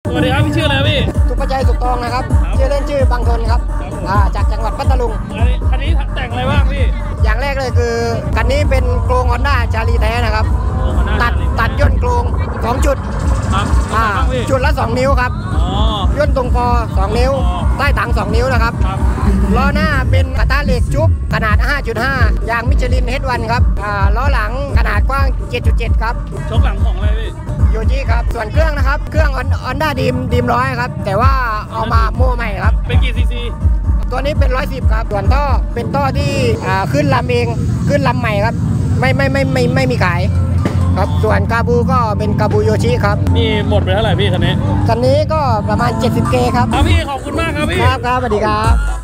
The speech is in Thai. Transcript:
สวัสดีครับพี่ชื่ออะไรพี่สุภชัยสุขทองนะครับชื่อเล่นชื่อบางทนครับจากจังหวัดพัทลุงคันนี้แต่งอะไรบ้างพี่อย่างแรกเลยคือคันนี้เป็นโครงฮอนด้าชาลีแท้นะครับตัดย่นโครง2จุดจุดละ2นิ้วครับย่นตรงคอ2นิ้วใต้ถัง2นิ้วนะครับล้อหน้าเป็นกระทะเหล็กจุ๊บขนาด 5.5 ยางมิชลิน H1 ครับล้อหลังขนาดกว้าง 7.7 ครับชกหลังของอะไรพี่โยจิครับส่วนเครื่องนะครับเครื่องอนด้าดีม100ครับแต่ว่าเอามาโม่ใหม่ครับเป็นกี่ซีซีตัวนี้เป็น110ครับส่วนท่อเป็นท่อที่ขึ้นลำเองขึ้นลำใหม่ครับไม่มีขายครับส่วนกาบูก็เป็นกาบูโยชิครับนี่หมดไปเท่าไหร่พี่คันนี้ก็ประมาณ70Kครับพี่ขอบคุณมากครับพี่ครับสวัสดีครับ